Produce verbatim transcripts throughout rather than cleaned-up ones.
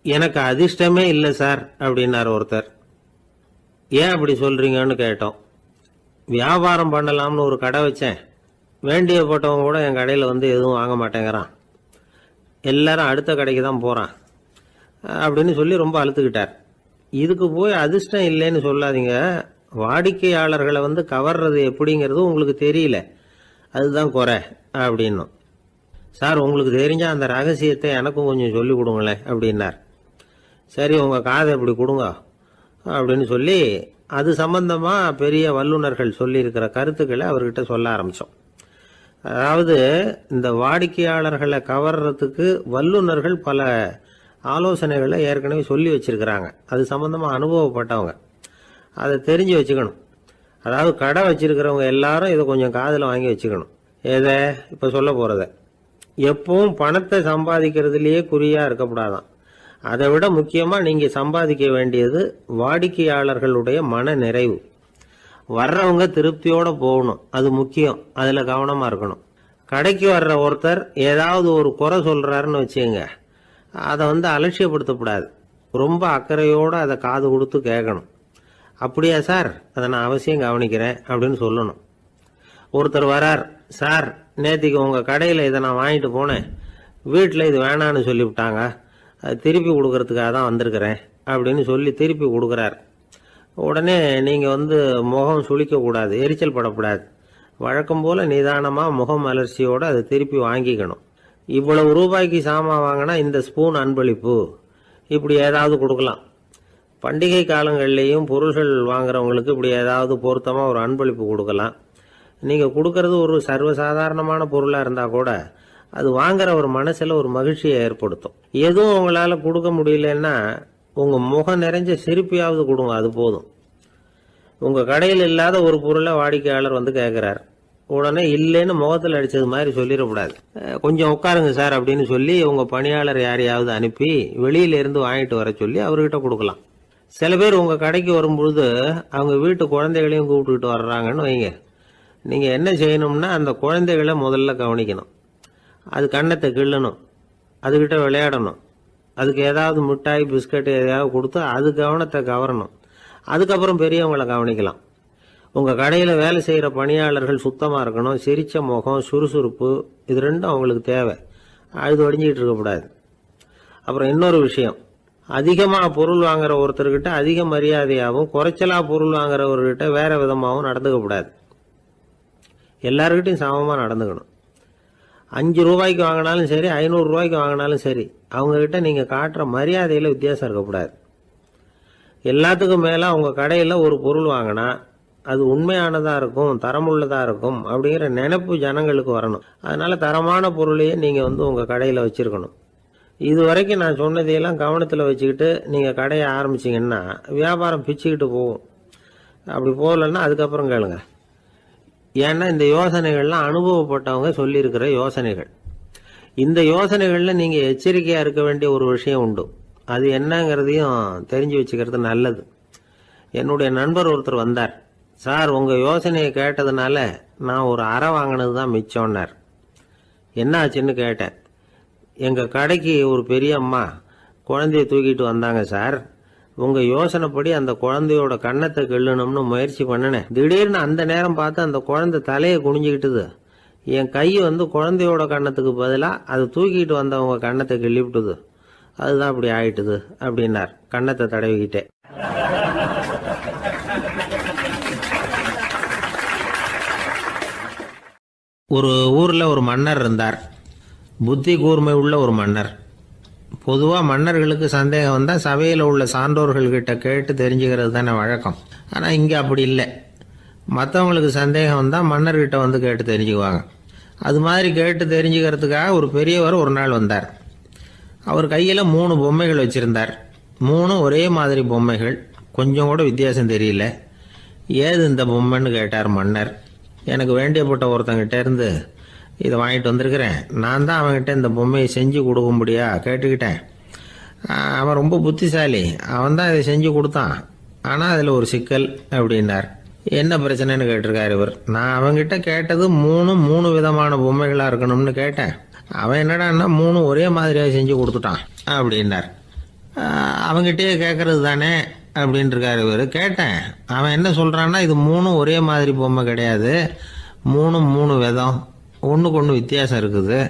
எனக்கு அதிர்ஷ்டமே இல்லை சார் அப்படின்னார் ஒருத்தர். ஏன் அப்படி சொல்றீங்கன்னு கேட்டோம். வியாபாரம் பண்ணலாம்னு ஒரு கடை வச்சேன். வேண்டிய போட்டவங்க கூட என் கடையில் வந்து எதுவும் வாங்க மாட்டேங்கிறான். எல்லாரும் அடுத்த கடைக்கு தான் போகிறான் அப்படின்னு சொல்லி ரொம்ப அழுத்துக்கிட்டார். இதுக்கு போய் அதிர்ஷ்டம் இல்லைன்னு சொல்லாதீங்க. வாடிக்கையாளர்களை வந்து கவர்றது எப்படிங்கிறது உங்களுக்கு தெரியல, அதுதான் குறை அப்படின்னும். சார், உங்களுக்கு தெரிஞ்ச அந்த ரகசியத்தை எனக்கும் கொஞ்சம் சொல்லி கொடுங்களேன் அப்படின்னார். சரி, உங்கள் காதை இப்படி கொடுங்க அப்படின்னு சொல்லி அது சம்பந்தமாக பெரிய வல்லுநர்கள் சொல்லியிருக்கிற கருத்துக்களை அவர்கிட்ட சொல்ல ஆரம்பித்தோம். அதாவது இந்த வாடிக்கையாளர்களை கவர்றதுக்கு வல்லுநர்கள் பல ஆலோசனைகளை ஏற்கனவே சொல்லி வச்சிருக்கிறாங்க. அது சம்பந்தமாக அனுபவப்பட்டவங்க, அதை தெரிஞ்சு வச்சுக்கணும். அதாவது கடை வச்சிருக்கிறவங்க எல்லாரும் இதை கொஞ்சம் காதில் வாங்கி வச்சுக்கணும். எதை இப்போ சொல்ல போகிறத. எப்பவும் பணத்தை சம்பாதிக்கிறதுலேயே குறியாக இருக்கக்கூடாதான். அதை விட முக்கியமாக நீங்கள் சம்பாதிக்க வேண்டியது வாடிக்கையாளர்களுடைய மன நிறைவு. வர்றவங்க திருப்தியோடு போகணும், அது முக்கியம். அதில் கவனமாக இருக்கணும். கடைக்கு வர்ற ஒருத்தர் ஏதாவது ஒரு குறை சொல்கிறாருன்னு வச்சுங்க, அதை வந்து அலட்சியப்படுத்தக்கூடாது. ரொம்ப அக்கறையோடு அதை காது கொடுத்து கேட்கணும். அப்படியா சார், அதை நான் அவசியம் கவனிக்கிறேன் அப்படின்னு சொல்லணும். ஒருத்தர் வரார், சார் நேற்றுக்கு உங்கள் கடையில் இதை நான் வாங்கிட்டு போனேன், வீட்டில் இது வேணான்னு சொல்லிவிட்டாங்க, அது திருப்பி கொடுக்கறதுக்காக தான் வந்திருக்கிறேன் அப்படின்னு சொல்லி திருப்பி கொடுக்குறார். உடனே நீங்கள் வந்து முகம் சுளிக்கக்கூடாது, எரிச்சல் படக்கூடாது. வழக்கம் போல் நிதானமாக முகம் அலர்ச்சியோடு அதை திருப்பி வாங்கிக்கணும். இவ்வளவு ரூபாய்க்கு சாமான் வாங்கினா இந்த ஸ்பூன் அன்பளிப்பு, இப்படி ஏதாவது கொடுக்கலாம். பண்டிகை காலங்கள்லேயும் பொருள்கள் வாங்குறவங்களுக்கு இப்படி ஏதாவது பொருத்தமாக ஒரு அன்பளிப்பு கொடுக்கலாம். நீங்கள் கொடுக்கறது ஒரு சர்வசாதாரணமான பொருளாக இருந்தால் கூட அது வாங்குற ஒரு மனசில் ஒரு மகிழ்ச்சியை ஏற்படுத்தும். எதுவும் உங்களால் கொடுக்க முடியலன்னா உங்கள் முகம் நிறைஞ்ச சிரிப்பையாவது கொடுங்க, அது போதும். உங்கள் கடையில் இல்லாத ஒரு பொருளை வாடிக்கையாளர் வந்து கேட்குறார், உடனே இல்லைன்னு முகத்தில் அடித்தது மாதிரி சொல்லிடக்கூடாது. கொஞ்சம் உட்காருங்க சார் அப்படின்னு சொல்லி உங்கள் பணியாளர் யாரையாவது அனுப்பி வெளியிலேருந்து வாங்கிட்டு வர சொல்லி அவர்கிட்ட கொடுக்கலாம். சில பேர் உங்கள் கடைக்கு வரும்பொழுது அவங்க வீட்டு குழந்தைகளையும் கூப்பிட்டுக்கிட்டு வர்றாங்கன்னு வைங்க. நீங்கள் என்ன செய்யணும்னா அந்த குழந்தைகளை முதல்ல கவனிக்கணும். அது கண்ணத்தை கிள்ளணும், அதுக்கிட்ட விளையாடணும், அதுக்கு ஏதாவது மிட்டாய் பிஸ்கட் எதையாவது கொடுத்து அது கவனத்தை கவரணும். அதுக்கப்புறம் பெரியவங்களை கவனிக்கலாம். உங்கள் கடையில் வேலை செய்கிற பணியாளர்கள் சுத்தமாக இருக்கணும். சிரிச்ச முகம், சுறுசுறுப்பு, இது ரெண்டும் அவங்களுக்கு தேவை. அழுது வடிஞ்சிக்கிட்டு இருக்கக்கூடாது. அப்புறம் இன்னொரு விஷயம், அதிகமாக பொருள் வாங்குற ஒருத்தர்கிட்ட அதிக மரியாதையாகவும் குறைச்சலாக பொருள் வாங்குறவர்கிட்ட வேற விதமாகவும் நடந்துக்கக்கூடாது. எல்லாருக்கிட்டையும் சமமாக நடந்துக்கணும். அஞ்சு ரூபாய்க்கு வாங்கினாலும் சரி, ஐநூறு ரூபாய்க்கு வாங்கினாலும் சரி, அவங்கக்கிட்ட நீங்கள் காட்டுற மரியாதையில் வித்தியாசம் இருக்கக்கூடாது. எல்லாத்துக்கும் மேலே அவங்க கடையில் ஒரு பொருள் வாங்கினா அது உண்மையானதாக இருக்கும், தரமுள்ளதாக இருக்கும் அப்படிங்கிற நினைப்பு ஜனங்களுக்கு வரணும். அதனால் தரமான பொருளையே நீங்கள் வந்து உங்கள் கடையில் வச்சுருக்கணும். இது வரைக்கும் நான் சொன்னதையெல்லாம் கவனத்தில் வச்சுக்கிட்டு நீங்கள் கடையை ஆரம்பிச்சிங்கன்னா வியாபாரம் பிச்சுக்கிட்டு போகும். அப்படி போகலன்னா அதுக்கப்புறம் கேளுங்க. ஏன்னா இந்த யோசனைகள்லாம் அனுபவப்பட்டவங்க சொல்லியிருக்கிற யோசனைகள். இந்த யோசனைகளில் நீங்கள் எச்சரிக்கையாக இருக்க வேண்டிய ஒரு விஷயம் உண்டு. அது என்னங்கிறதையும் தெரிஞ்சு வச்சுக்கிறது நல்லது. என்னுடைய நண்பர் ஒருத்தர் வந்தார். சார், உங்கள் யோசனையை கேட்டதுனால நான் ஒரு அறை வாங்கினது தான் மிச்சம்னார். என்ன ஆச்சுன்னு கேட்டேன். எங்கள் கடைக்கு ஒரு பெரிய அம்மா குழந்தைய தூக்கிட்டு வந்தாங்க சார். உங்கள் யோசனைப்படி அந்த குழந்தையோட கண்ணத்தை கிள்ளணும்னு முயற்சி பண்ணினேன். திடீர்னு அந்த நேரம் பார்த்து அந்த குழந்தை தலையை குனிஞ்சிக்கிட்டுது. என் கை வந்து குழந்தையோட கண்ணத்துக்கு பதிலாக அதை தூக்கிட்டு வந்தவங்க கண்ணத்தை கிள்ளிவிட்டுது. அதுதான் அப்படி ஆயிட்டுது அப்படின்னார், கண்ணத்தை தடவிக்கிட்டே. ஒரு ஊரில் ஒரு மன்னர் இருந்தார். புத்தி கூர்மை உள்ள ஒரு மன்னர். பொதுவாக மன்னர்களுக்கு சந்தேகம் வந்தால் சபையில் உள்ள சான்றோர்கள்கிட்ட கேட்டு தெரிஞ்சுக்கிறது தானே வழக்கம். ஆனால் இங்கே அப்படி இல்லை. மற்றவங்களுக்கு சந்தேகம் வந்தால் மன்னர்கிட்ட வந்து கேட்டு தெரிஞ்சுக்குவாங்க. அது மாதிரி கேட்டு தெரிஞ்சுக்கிறதுக்காக ஒரு பெரியவர் ஒரு நாள் வந்தார். அவர் கையில் மூணு பொம்மைகள் வச்சுருந்தார். மூணும் ஒரே மாதிரி பொம்மைகள், கொஞ்சம் கூட வித்தியாசம் தெரியல. ஏது இந்த பொம்மைன்னு கேட்டார் மன்னர். எனக்கு வேண்டியப்பட்ட ஒருத்தங்கிட்ட இருந்து இதை வாங்கிட்டு வந்திருக்கிறேன். நான் தான் அவன்கிட்ட இந்த பொம்மையை செஞ்சு கொடுக்கும்படியா கேட்டுக்கிட்டேன். அவன் ரொம்ப புத்திசாலி, அவன் தான் இதை செஞ்சு கொடுத்தான். ஆனால் அதில் ஒரு சிக்கல் அப்படின்னார். என்ன பிரச்சனைன்னு கேட்டிருக்காரு இவர். நான் அவன்கிட்ட கேட்டது மூணு மூணு விதமான பொம்மைகளாக இருக்கணும்னு கேட்டேன். அவன் என்னடான்னா மூணு ஒரே மாதிரியாக செஞ்சு கொடுத்துட்டான் அப்படின்னார். அவங்ககிட்டயே கேட்கறது தானே அப்படின்ட்டு இருக்காரு இவர். கேட்டேன், அவன் என்ன சொல்கிறான்னா, இது மூணும் ஒரே மாதிரி பொம்மை கிடையாது, மூணும் மூணு விதம், ஒன்றுக்கு ஒன்று வித்தியாசம் இருக்குது.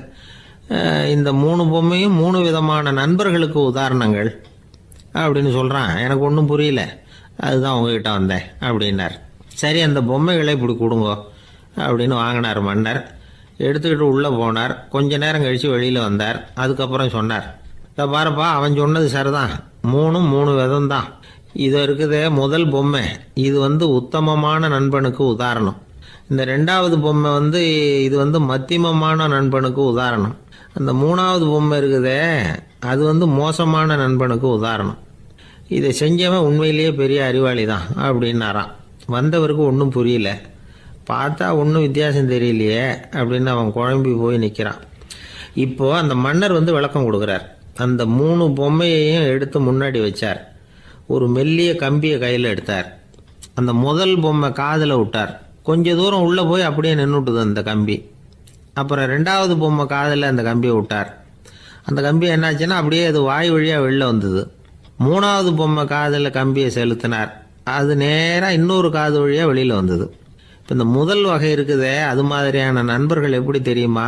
இந்த மூணு பொம்மையும் மூணு விதமான நண்பர்களுக்கு உதாரணங்கள் அப்படின்னு சொல்கிறான். எனக்கு ஒன்றும் புரியல, அதுதான் உங்ககிட்ட வந்தேன் அப்படின்னார். சரி, அந்த பொம்மைகளை இப்படி கொடுங்கோ அப்படின்னு வாங்கினார் மன்னர். எடுத்துக்கிட்டு உள்ளே போனார். கொஞ்ச நேரம் கழித்து வெளியில் வந்தார். அதுக்கப்புறம் சொன்னார், இதை பாருப்பா, அவன் சொன்னது சரிதான், மூணும் மூணு விதம் தான். இது இருக்குதே முதல் பொம்மை, இது வந்து உத்தமமான நண்பனுக்கு உதாரணம். இந்த ரெண்டாவது பொம்மை வந்து இது வந்து மத்தியமமான நண்பனுக்கு உதாரணம். அந்த மூணாவது பொம்மை இருக்குதே அது வந்து மோசமான நண்பனுக்கு உதாரணம். இதை செஞ்சவன் உண்மையிலேயே பெரிய அறிவாளி தான் அப்படின்னாராம். வந்தவருக்கு ஒன்றும் புரியல. பார்த்தா ஒன்றும் வித்தியாசம் தெரியலையே அப்படின்னு அவன் குழம்பி போய் நிற்கிறான். இப்போது அந்த மன்னர் வந்து விளக்கம் கொடுக்குறார். அந்த மூணு பொம்மையையும் எடுத்து முன்னாடி வச்சார். ஒரு மெல்லிய கம்பியை கையில் எடுத்தார். அந்த முதல் பொம்மை காதில் விட்டார். கொஞ்ச தூரம் உள்ளே போய் அப்படியே நின்றுட்டுது அந்த கம்பி. அப்புறம் ரெண்டாவது பொம்மை காதில் அந்த கம்பியை விட்டார். அந்த கம்பி என்னாச்சுன்னா அப்படியே அது வாய் வழியாக வெளில வந்தது. மூணாவது பொம்மை காதில் கம்பியை செலுத்தினார். அது நேராக இன்னொரு காது வழியாக வெளியில் வந்தது. இப்போ இந்த முதல் வகை இருக்குதே, அது மாதிரியான நண்பர்கள் எப்படி தெரியுமா?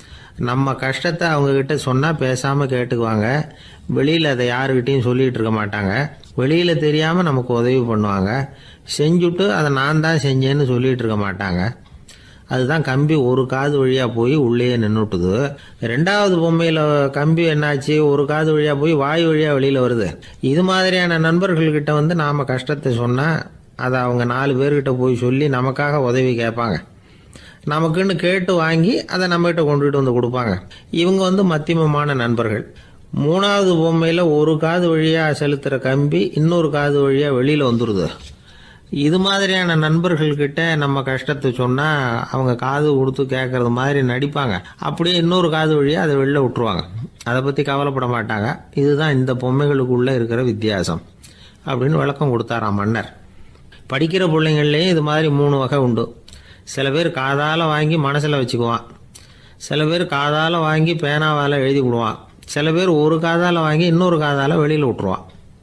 நம்ம கஷ்டத்தை அவங்கக்கிட்ட சொன்னால் பேசாமல் கேட்டுக்குவாங்க. வெளியில் அதை யாருக்கிட்டையும் சொல்லிகிட்டு இருக்க மாட்டாங்க. வெளியில் தெரியாமல் நமக்கு உதவி பண்ணுவாங்க. செஞ்சுட்டு அதை நான் தான் செஞ்சேன்னு சொல்லிகிட்டு இருக்க மாட்டாங்க. அதுதான் கம்பி ஒரு காது வழியாக போய் உள்ளே நின்றுட்டுது. ரெண்டாவது பொம்மையில் கம்பி என்னாச்சு, ஒரு காது வழியாக போய் வாய் வழியாக வெளியில் வருது. இது மாதிரியான நண்பர்கள்கிட்ட வந்து நாம் கஷ்டத்தை சொன்னால் அதை அவங்க நாலு பேர்கிட்ட போய் சொல்லி நமக்காக உதவி கேட்பாங்க. நமக்குன்னு கேட்டு வாங்கி அதை நம்மகிட்ட கொண்டுகிட்டு வந்து கொடுப்பாங்க. இவங்க வந்து மத்தியமமான நண்பர்கள். மூணாவது பொம்மையில் ஒரு காது வழியாக செலுத்துகிற கம்பி இன்னொரு காது வழியாக வெளியில் வந்துடுது. இது மாதிரியான நண்பர்கள்கிட்ட நம்ம கஷ்டத்தை சொன்னால் அவங்க காது கொடுத்து கேட்கறது மாதிரி நடிப்பாங்க. அப்படியே இன்னொரு காது வழியாக அதை வெளில விட்டுருவாங்க. அதை பற்றி கவலைப்பட மாட்டாங்க. இதுதான் இந்த பொம்மைகளுக்குள்ளே இருக்கிற வித்தியாசம் அப்படின்னு விளக்கம் கொடுத்தாராம் மன்னர். படிக்கிற பிள்ளைங்கள்லேயும் இது மாதிரி மூணு வகை உண்டு. சில பேர் காதால் வாங்கி மனசில் வச்சுக்குவான். சில பேர் காதால் வாங்கி பேனாவால் எழுதி விடுவான். சில பேர் ஒரு காதால் வாங்கி இன்னொரு காதால் வெளியில் விட்டுருவான்.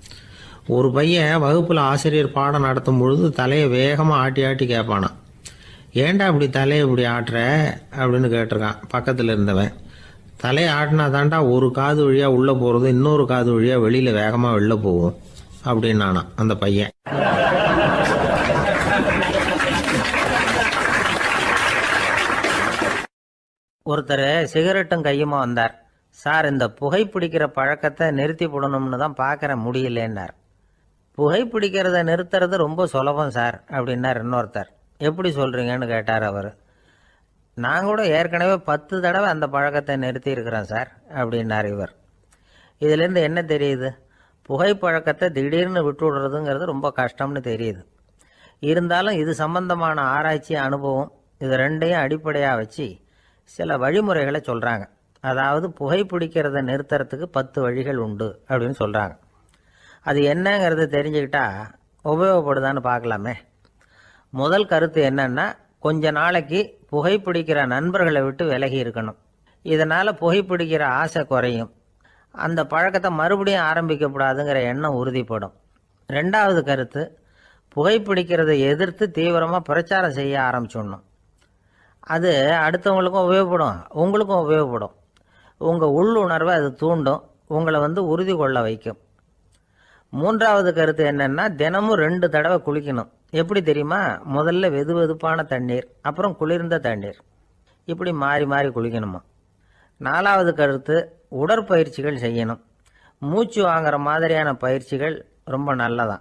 ஒரு பையன் வகுப்பில் ஆசிரியர் பாடம் நடத்தும் பொழுது தலையை வேகமாக ஆட்டி ஆட்டி கேட்பானான். ஏன்டா இப்படி தலையை இப்படி ஆட்டுற அப்படின்னு கேட்டிருக்கான் பக்கத்தில் இருந்தவன். தலையை ஆட்டினா தாண்டா ஒரு காது வழியாக உள்ளே போகிறது, இன்னொரு காது வழியாக வெளியில் வேகமாக வெளில போகும் அப்படின்னானா அந்த பையன். ஒருத்தர் சிகரெட்டும் கையுமா வந்தார். சார், இந்த புகைப்பிடிக்கிற பழக்கத்தை நிறுத்தி போடணும்னு தான் பார்க்குற முடியலன்னார். புகைப்பிடிக்கிறத நிறுத்துறது ரொம்ப சுலபம் சார் அப்படின்னார் இன்னொருத்தர். எப்படி சொல்கிறீங்கன்னு கேட்டார் அவர். நான் கூட ஏற்கனவே பத்து தடவை அந்த பழக்கத்தை நிறுத்தி இருக்கிறேன் சார் அப்படின்னார் இவர். இதிலேருந்து என்ன தெரியுது? புகைப்பழக்கத்தை திடீர்னு விட்டு விடுறதுங்கிறது ரொம்ப கஷ்டம்னு தெரியுது. இருந்தாலும் இது சம்பந்தமான ஆராய்ச்சி, அனுபவம், இது ரெண்டையும் அடிப்படையாக வச்சு சில வழிமுறைகளை சொல்கிறாங்க. அதாவது புகைப்பிடிக்கிறத நிறுத்துறதுக்கு பத்து வழிகள் உண்டு அப்படின்னு சொல்கிறாங்க. அது என்னங்கிறது தெரிஞ்சுக்கிட்டா உபயோகப்படுதான்னு பார்க்கலாமே. முதல் கருத்து என்னன்னா, கொஞ்ச நாளைக்கு புகைப்பிடிக்கிற நண்பர்களை விட்டு விலகி இருக்கணும். இதனால் புகைப்பிடிக்கிற ஆசை குறையும். அந்த பழக்கத்தை மறுபடியும் ஆரம்பிக்கக்கூடாதுங்கிற எண்ணம் உறுதிப்படும். ரெண்டாவது கருத்து, புகைப்பிடிக்கிறதை எதிர்த்து தீவிரமாக பிரச்சாரம் செய்ய ஆரம்பிச்சிடணும். அது அடுத்தவங்களுக்கும் உபயோகப்படும், உங்களுக்கும் உபயோகப்படும். உங்கள் உள்ளுணர்வை அது தூண்டும், உங்களை வந்து உறுதி கொள்ள வைக்கும். மூன்றாவது கருத்து என்னென்னா, தினமும் ரெண்டு தடவை குளிக்கணும். எப்படி தெரியுமா? முதல்ல வெது வெதுப்பான தண்ணீர், அப்புறம் குளிர்ந்த தண்ணீர், இப்படி மாறி மாறி குளிக்கணுமா. நாலாவது கருத்து, உடற்பயிற்சிகள் செய்யணும். மூச்சு வாங்குற மாதிரியான பயிற்சிகள் ரொம்ப நல்லதான்.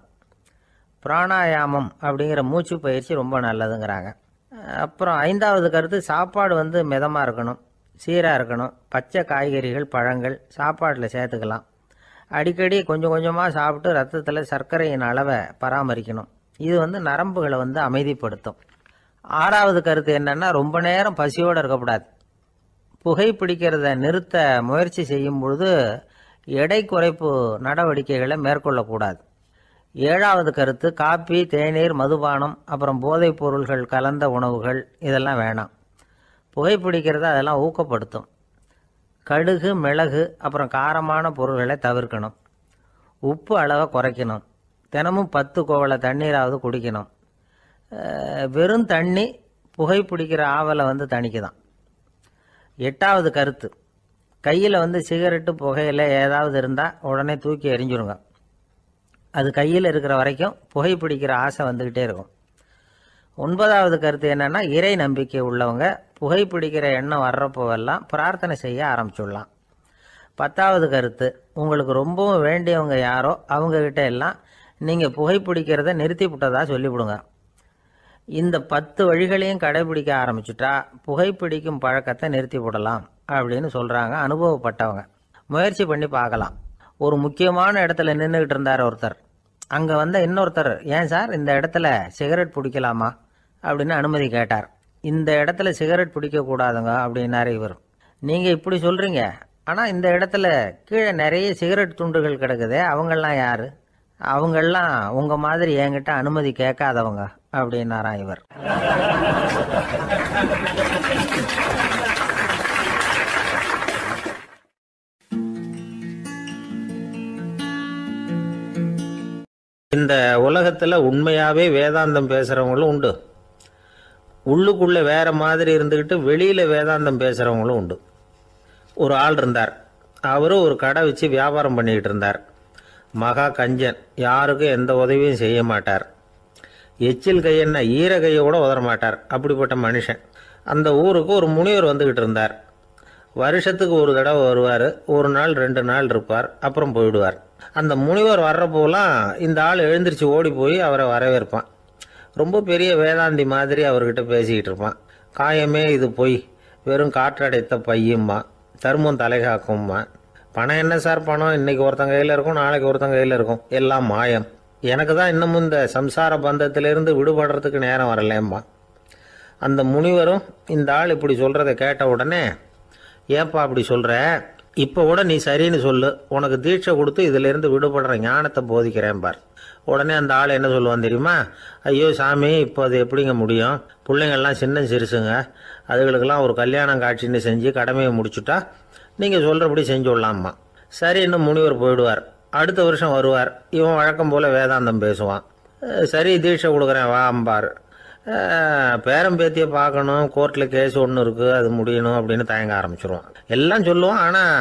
பிராணாயாமம் அப்படிங்கிற மூச்சு பயிற்சி ரொம்ப நல்லதுங்கிறாங்க. அப்புறம் ஐந்தாவது கருத்து, சாப்பாடு வந்து மிதமாக இருக்கணும், சீராக இருக்கணும். பச்சை காய்கறிகள், பழங்கள் சாப்பாட்டில் சேர்த்துக்கலாம். அடிக்கடி கொஞ்சம் கொஞ்சமாக சாப்பிட்டு ரத்தத்தில் சர்க்கரையின் அளவை பராமரிக்கணும். இது வந்து நரம்புகளை வந்து அமைதிப்படுத்தும். ஆறாவது கருத்து என்னென்னா, ரொம்ப நேரம் பசியோடு இருக்கக்கூடாது. புகைப்பிடிக்கிறத நிறுத்த முயற்சி செய்யும் பொழுது எடை குறைப்பு நடவடிக்கைகளை மேற்கொள்ளக்கூடாது. ஏழாவது கருத்து, காப்பி, தேநீர், மதுபானம், அப்புறம் போதைப் பொருள்கள் கலந்த உணவுகள் இதெல்லாம் வேணாம். புகைப்பிடிக்கிறத அதெல்லாம் ஊக்கப்படுத்தும். கடுகு, மிளகு, அப்புறம் காரமான பொருள்களை தவிர்க்கணும். உப்பு அளவை குறைக்கணும், தினமும் பத்து கோவலை தண்ணீராவது குடிக்கணும். அஹ், வெறும் தண்ணி புகைப்பிடிக்கிற ஆவலை வந்து தணிக்குதான். எட்டாவது கருத்து, கையில் வந்து சிகரெட்டு புகையில ஏதாவது இருந்தால் உடனே தூக்கி எறிஞ்சிருங்க. அது கையில் இருக்கிற வரைக்கும் புகைப்பிடிக்கிற ஆசை வந்துக்கிட்டே இருக்கும். ஒன்பதாவது கருத்து என்னென்னா, இறை நம்பிக்கை உள்ளவங்க புகைப்பிடிக்கிற எண்ணம் வர்றப்போவெல்லாம் பிரார்த்தனை செய்ய ஆரம்பிச்சுடலாம். பத்தாவது கருத்து, உங்களுக்கு ரொம்பவும் வேண்டியவங்க யாரோ அவங்கக்கிட்ட எல்லாம் நீங்கள் புகைப்பிடிக்கிறத நிறுத்தி விட்டதா சொல்லிவிடுங்க. இந்த பத்து வழிகளையும் கடைபிடிக்க ஆரம்பிச்சுட்டா புகைப்பிடிக்கும் பழக்கத்தை நிறுத்தி விடலாம் அப்படின்னு சொல்கிறாங்க அனுபவப்பட்டவங்க. முயற்சி பண்ணி பார்க்கலாம். ஒரு முக்கியமான இடத்துல நின்றுக்கிட்டு இருந்தார் ஒருத்தர். அங்கே வந்த இன்னொருத்தர், ஏன் சார் இந்த இடத்துல சிகரெட் பிடிக்கலாமா அப்படின்னு அனுமதி கேட்டார். இந்த இடத்துல சிகரெட் பிடிக்கக்கூடாதுங்க அப்படின்னாரு இவர். நீங்கள் இப்படி சொல்கிறீங்க, ஆனால் இந்த இடத்துல கீழே நிறைய சிகரெட் துண்டுகள் கிடக்குதே, அவங்கெல்லாம் யார்? அவங்கெல்லாம் உங்கள் மாதிரி என்கிட்ட அனுமதி கேட்காதவங்க அப்படின்னாராம் இவர். இந்த உலகத்துல உண்மையாவே வேதாந்தம் பேசுறவங்களும் உண்டு, உள்ளுக்குள்ள வேற மாதிரி இருந்துக்கிட்டு வெளியில வேதாந்தம் பேசுறவங்களும் உண்டு. ஒரு ஆள் இருந்தார். அவரு ஒரு கடை வச்சு வியாபாரம் பண்ணிக்கிட்டு இருந்தார். மகா கஞ்சன், யாருக்கும் எந்த உதவியும் செய்ய மாட்டார். எச்சில் கையென்ன ஈர கையை கூட உதற மாட்டார். அப்படிப்பட்ட மனுஷன். அந்த ஊருக்கு ஒரு முனிவர் வந்துக்கிட்டு இருந்தார். வருஷத்துக்கு ஒரு தடவை வருவார். ஒரு நாள் ரெண்டு நாள் இருப்பார், அப்புறம் போயிடுவார். அந்த முனிவர் வர்றப்போலாம் இந்த ஆள் எழுந்திரிச்சு ஓடி போய் அவரை வரவேற்பான். ரொம்ப பெரிய வேதாந்தி மாதிரி அவர்கிட்ட பேசிக்கிட்டு இருப்பான். காயமே இது பொய், வெறும் காற்றடைத்த பையும்மா, தர்மம் தலைகாக்கும்மா. பணம் என்ன சார் பணம், இன்னைக்கு ஒருத்தன் கையில் இருக்கும், நாளைக்கு ஒருத்தன் கையில் இருக்கும், எல்லாம் மாயம். எனக்கு தான் இன்னமும் இந்த சம்சார பந்தத்திலிருந்து விடுபடுறதுக்கு நேரம் வரலேம்மா. அந்த முனிவரும் இந்த ஆள் இப்படி சொல்கிறத கேட்ட உடனே, ஏப்பா அப்படி சொல்கிற, இப்போ கூட நீ சரின்னு சொல்லு, உனக்கு தீட்சை கொடுத்து இதிலிருந்து விடுபடுற ஞானத்தை போதிக்கிறேன் பார். உடனே அந்த ஆள் என்ன சொல்லுவான் தெரியுமா? ஐயோ சாமி, இப்போ அது எப்படிங்க முடியும்? பிள்ளைங்கள்லாம் சின்ன சிறுசுங்க, அதுகளுக்கெல்லாம் ஒரு கல்யாணம் காட்சின்னு செஞ்சு கடமையை முடிச்சுட்டா நீங்கள் சொல்கிறபடி செஞ்சு விடலாமா. சரி, இன்னும் முனிவர் போயிடுவார். அடுத்த வருஷம் வருவார். இவன் வழக்கம் போல் வேதாந்தம் பேசுவான். சரி தீட்சை கொடுக்குறேன் வா அம்பார். பேரம் பேத்தியை பார்க்கணும், கோர்ட்டில் கேஸ் ஒன்று இருக்குது, அது முடியணும் அப்படின்னு தயங்க ஆரம்பிச்சிருவான். எல்லாம் சொல்லுவான்,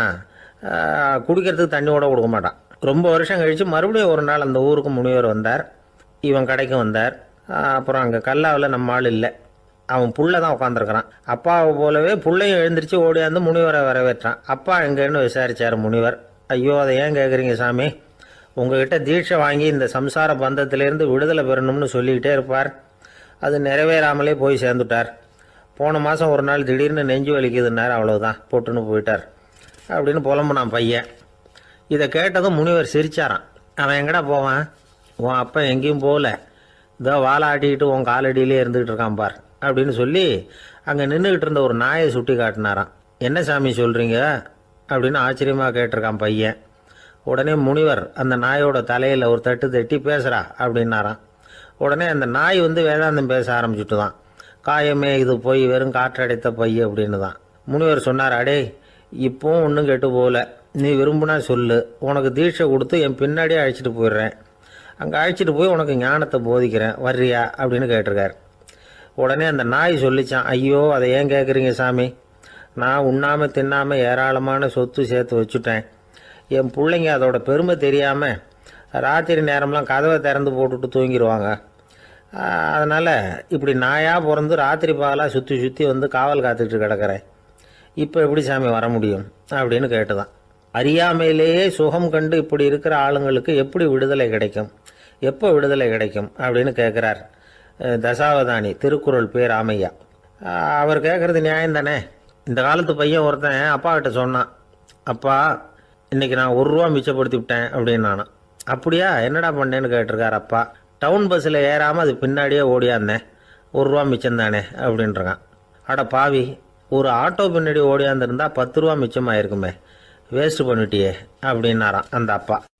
ஆனால் குடிக்கிறதுக்கு தண்ணி கூட கொடுக்க மாட்டான். ரொம்ப வருஷம் கழித்து மறுபடியும் ஒரு நாள் அந்த ஊருக்கு முனிவர் வந்தார். இவன் கடைக்கும் வந்தார். அப்புறம் அங்கே கல்லாவில் நம்ம ஆள் இல்லை, அவன் புள்ள தான் உட்காந்துருக்கிறான். அப்பாவை போலவே புள்ளையும் எழுந்திரிச்சு ஓடியாந்து முனிவரை வரவேற்றான். அப்பா எங்கன்னு விசாரிச்சார் முனிவர். ஐயோ அதை ஏன் கேட்குறீங்க சாமி, உங்ககிட்ட தீட்சை வாங்கி இந்த சம்சார பந்தத்திலேருந்து விடுதலை பெறணும்னு சொல்லிக்கிட்டே இருப்பார், அது நிறைவேறாமலே போய் சேர்ந்துட்டார். போன மாதம் ஒரு நாள் திடீர்னு நெஞ்சு வலிக்குதுன்னார், அவ்வளோதான் போட்டுன்னு போயிட்டார் அப்படின்னு புலம்புனான் பையன். இதை கேட்டதும் முனிவர் சிரிச்சாரான். அவன் எங்கடா போவான், உன் அப்பா எங்கேயும் போகல, இதோ வாழை ஆட்டிக்கிட்டு உன் காலடியிலே இருந்துகிட்டு இருக்கான் பார் அப்படின்னு சொல்லி அங்கே நின்றுக்கிட்டு இருந்த ஒரு நாயை சுட்டி காட்டினாரான். என்ன சாமி சொல்கிறீங்க அப்படின்னு ஆச்சரியமாக கேட்டிருக்கான் பையன். உடனே முனிவர் அந்த நாயோட தலையில் ஒரு தட்டு தட்டி பேசுகிறா அப்படின்னாரான். உடனே அந்த நாய் வந்து வேதாந்தம் பேச ஆரம்பிச்சுட்டு தான். காயமே இது போய் வெறும் காற்றடைத்த பைய அப்படின்னு தான். முனிவர் சொன்னார், அடே இப்போவும் ஒன்றும் கெட்டு போகல, நீ விரும்புனா சொல்லு, உனக்கு தீட்சை கொடுத்து என் பின்னாடியே அழைச்சிட்டு போயிடுறேன், அங்கே அழைச்சிட்டு போய் உனக்கு ஞானத்தை போதிக்கிறேன், வர்றியா அப்படின்னு கேட்டிருக்கார். உடனே அந்த நாய் சொல்லிச்சான், ஐயோ அதை ஏன் கேட்குறீங்க சாமி, நான் உண்ணாமல் தின்னாமல் ஏராளமான சொத்து சேர்த்து வச்சுட்டேன். என் பிள்ளைங்க அதோட பெருமை தெரியாமல் ராத்திரி நேரம்லாம் கதவை திறந்து போட்டுட்டு தூங்கிடுவாங்க. அதனால் இப்படி நாயாக பிறந்து ராத்திரி பகலாக சுற்றி சுற்றி வந்து காவல் காத்துக்கிட்டு கிடக்கிறேன். இப்போ எப்படி சாமி வர முடியும் அப்படின்னு கேட்டுதான். அறியாமையிலேயே சுகம் கண்டு இப்படி இருக்கிற ஆளுங்களுக்கு எப்படி விடுதலை கிடைக்கும், எப்போ விடுதலை கிடைக்கும் அப்படின்னு கேட்குறார் தசாவதானி திருக்குறள் பேர் ராமையா. அவர் கேட்குறது நியாயம் தானே. இந்த காலத்து பையன் ஒருத்தன் அப்பா கிட்ட சொன்னான், அப்பா இன்னைக்கு நான் ஒரு ரூபா மிச்சப்படுத்தி விட்டேன் அப்படின்னு. நானும் அப்படியா என்னடா பண்ணேன்னு கேட்டிருக்கார் அப்பா. டவுன் பஸ்ஸில் ஏறாமல் அது பின்னாடியே ஓடியாந்தேன், ஒரு ரூபா மிச்சம் தானே அப்படின்றான். அட பாவி, ஒரு ஆட்டோ பின்னாடி ஓடியாந்துருந்தா பத்து ரூபா மிச்சமாயிருக்குமே, வேஸ்ட் பண்ணிட்டியே அப்படின்னாரான் அந்த அப்பா.